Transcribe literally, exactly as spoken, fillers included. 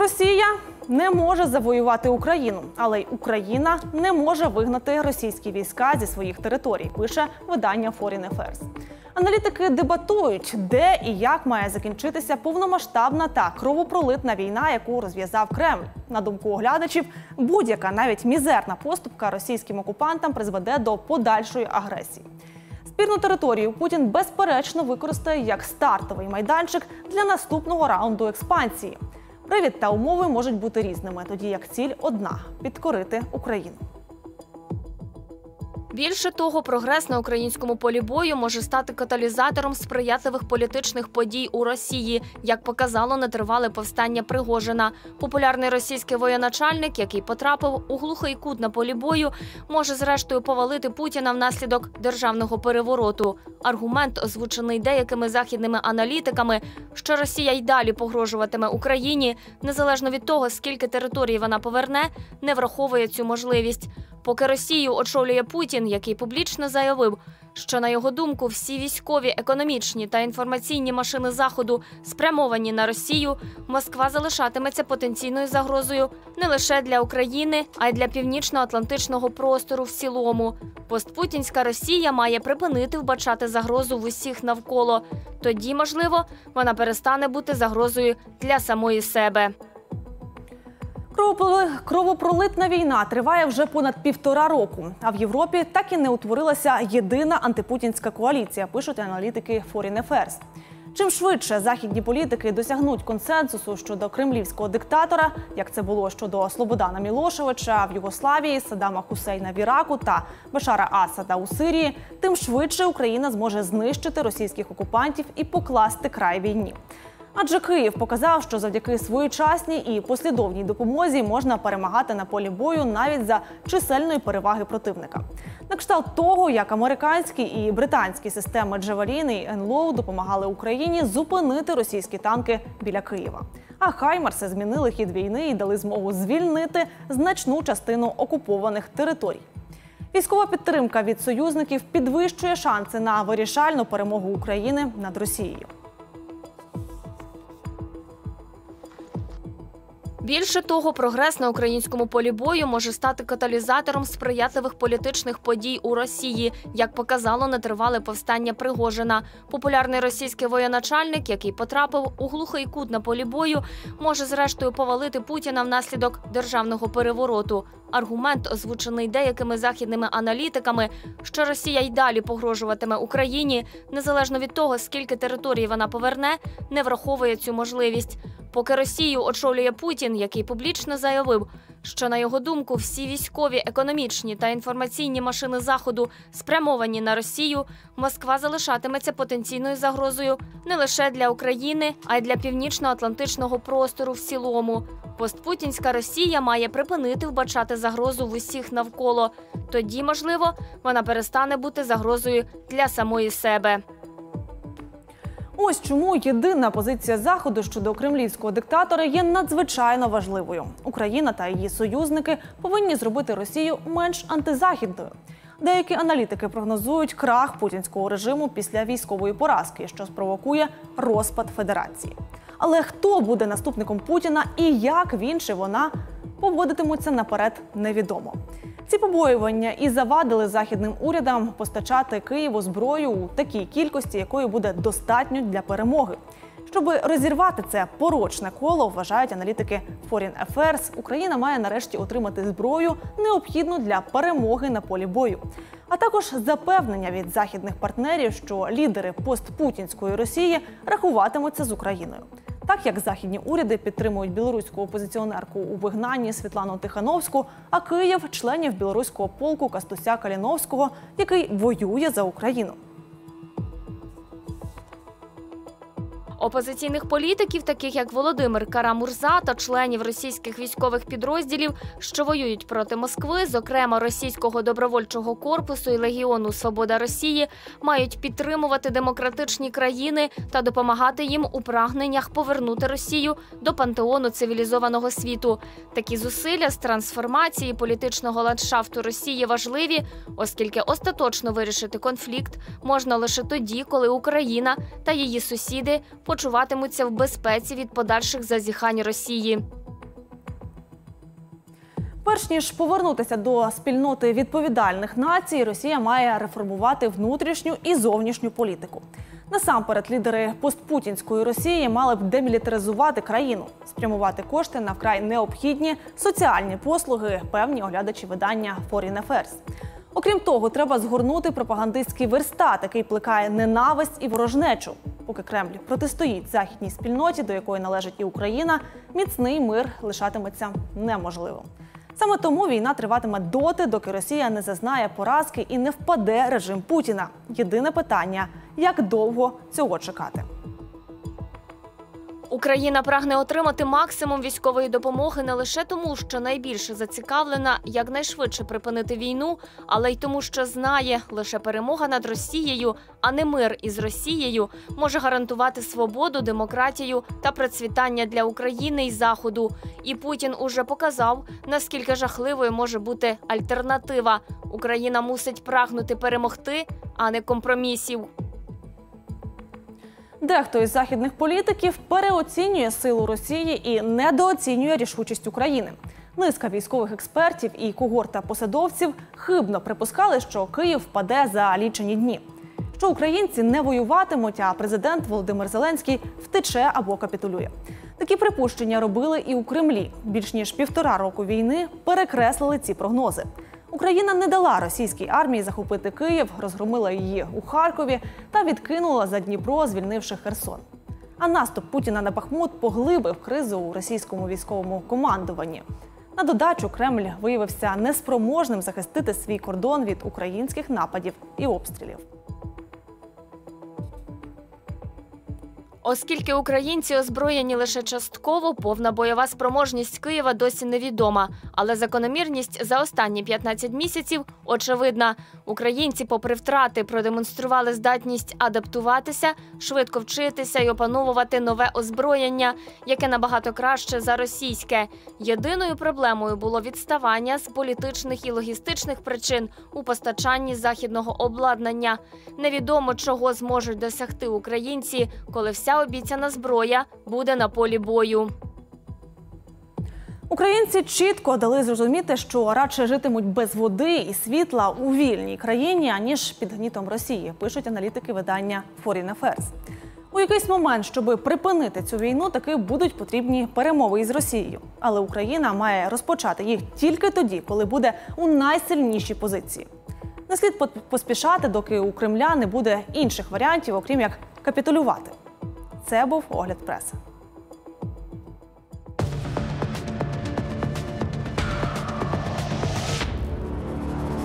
Росія не може завоювати Україну, але й Україна не може вигнати російські війська зі своїх територій, пише видання Foreign Affairs. Аналітики дебатують, де і як має закінчитися повномасштабна та кровопролитна війна, яку розв'язав Кремль. На думку оглядачів, будь-яка, навіть мізерна поступка російським окупантам призведе до подальшої агресії. Спірну територію Путін безперечно використає як стартовий майданчик для наступного раунду експансії. Привід та умови можуть бути різними, тоді як ціль одна – підкорити Україну. Більше того, прогрес на українському полі бою може стати каталізатором сприятливих політичних подій у Росії, як показало нетривале повстання Пригожина. Популярний російський воєначальник, який потрапив у глухий кут на полі бою, може зрештою повалити Путіна внаслідок державного перевороту. Аргумент, озвучений деякими західними аналітиками, що Росія й далі погрожуватиме Україні, незалежно від того, скільки територій вона поверне, не враховує цю можливість. Поки Росію очолює Путін, який публічно заявив, що, на його думку, всі військові, економічні та інформаційні машини Заходу спрямовані на Росію, Москва залишатиметься потенційною загрозою не лише для України, а й для північно-атлантичного простору в цілому. Постпутінська Росія має припинити вбачати загрозу в усіх навколо. Тоді, можливо, вона перестане бути загрозою для самої себе. Кровопролитна війна триває вже понад півтора року, а в Європі так і не утворилася єдина антипутінська коаліція, пишуть аналітики Foreign Affairs. Чим швидше західні політики досягнуть консенсусу щодо кремлівського диктатора, як це було щодо Слободана Мілошевича в Югославії, Саддама Хусейна в Іраку та Башара Асада у Сирії, тим швидше Україна зможе знищити російських окупантів і покласти край війні. Адже Київ показав, що завдяки своєчасній і послідовній допомозі можна перемагати на полі бою навіть за чисельної переваги противника. На кшталт того, як американські і британські системи «Джавелін» і «Ен Ел О» допомагали Україні зупинити російські танки біля Києва. А «Хаймарси» змінили хід війни і дали змогу звільнити значну частину окупованих територій. Військова підтримка від союзників підвищує шанси на вирішальну перемогу України над Росією. Більше того, прогрес на українському полі бою може стати каталізатором сприятливих політичних подій у Росії, як показало нетривале повстання Пригожина. Популярний російський воєначальник, який потрапив у глухий кут на полі бою, може зрештою повалити Путіна внаслідок державного перевороту. Аргумент, озвучений деякими західними аналітиками, що Росія й далі погрожуватиме Україні, незалежно від того, скільки територій вона поверне, не враховує цю можливість. Поки Росію очолює Путін, який публічно заявив, що, на його думку, всі військові, економічні та інформаційні машини Заходу спрямовані на Росію, Москва залишатиметься потенційною загрозою не лише для України, а й для північно-атлантичного простору в цілому. Постпутінська Росія має припинити вбачати загрозу в усіх навколо. Тоді, можливо, вона перестане бути загрозою для самої себе. Ось чому єдина позиція Заходу щодо кремлівського диктатора є надзвичайно важливою. Україна та її союзники повинні зробити Росію менш антизахідною. Деякі аналітики прогнозують крах путінського режиму після військової поразки, що спровокує розпад федерації. Але хто буде наступником Путіна і як він чи вона поводитимуться наперед, невідомо. Ці побоювання і завадили західним урядам постачати Києву зброю у такій кількості, якої буде достатньо для перемоги. Щоб розірвати це порочне коло, вважають аналітики Foreign Affairs, Україна має нарешті отримати зброю, необхідну для перемоги на полі бою. А також запевнення від західних партнерів, що лідери постпутінської Росії рахуватимуться з Україною. Так як західні уряди підтримують білоруську опозиціонерку у вигнанні Світлану Тихановську, а Київ – членів білоруського полку Кастуся Каліновського, який воює за Україну. Опозиційних політиків, таких як Володимир Кара-Мурза та членів російських військових підрозділів, що воюють проти Москви, зокрема Російського добровольчого корпусу і Легіону «Свобода Росії», мають підтримувати демократичні країни та допомагати їм у прагненнях повернути Росію до пантеону цивілізованого світу. Такі зусилля з трансформації політичного ландшафту Росії важливі, оскільки остаточно вирішити конфлікт можна лише тоді, коли Україна та її сусіди почуватимуться в безпеці від подальших зазіхань Росії. Перш ніж повернутися до спільноти відповідальних націй, Росія має реформувати внутрішню і зовнішню політику. Насамперед, лідери постпутінської Росії мали б демілітаризувати країну, спрямувати кошти на вкрай необхідні соціальні послуги, певні оглядачі видання Foreign Affairs. Окрім того, треба згорнути пропагандистський верстат, який плекає ненависть і ворожнечу. Поки Кремль протистоїть західній спільноті, до якої належить і Україна, міцний мир лишатиметься неможливим. Саме тому війна триватиме доти, доки Росія не зазнає поразки і не впаде режим Путіна. Єдине питання – як довго цього чекати? Україна прагне отримати максимум військової допомоги не лише тому, що найбільше зацікавлена якнайшвидше припинити війну, але й тому, що знає, лише перемога над Росією, а не мир із Росією, може гарантувати свободу, демократію та процвітання для України і Заходу. І Путін уже показав, наскільки жахливою може бути альтернатива. Україна мусить прагнути перемогти, а не компромісів. Дехто із західних політиків переоцінює силу Росії і недооцінює рішучість України. Низка військових експертів і когорта посадовців хибно припускали, що Київ впаде за лічені дні. Що українці не воюватимуть, а президент Володимир Зеленський втече або капітулює. Такі припущення робили і у Кремлі. Більш ніж півтора року війни перекреслили ці прогнози. Україна не дала російській армії захопити Київ, розгромила її у Харкові та відкинула за Дніпро, звільнивши Херсон. А наступ Путіна на Бахмут поглибив кризу у російському військовому командуванні. На додачу Кремль виявився неспроможним захистити свій кордон від українських нападів і обстрілів. Оскільки українці озброєні лише частково, повна бойова спроможність Києва досі невідома. Але закономірність за останні п'ятнадцять місяців очевидна. Українці, попри втрати, продемонстрували здатність адаптуватися, швидко вчитися і опановувати нове озброєння, яке набагато краще за російське. Єдиною проблемою було відставання з політичних і логістичних причин у постачанні західного обладнання. Невідомо, чого зможуть досягти українці, коли вся обіцяна зброя буде на полі бою. Українці чітко дали зрозуміти, що радше житимуть без води і світла у вільній країні, аніж під гнітом Росії, пишуть аналітики видання Foreign Affairs. У якийсь момент, щоб припинити цю війну, таки будуть потрібні перемови із Росією. Але Україна має розпочати їх тільки тоді, коли буде у найсильнішій позиції. Не слід поспішати, доки у Кремля не буде інших варіантів, окрім як капітулювати. Це був Огляд преси.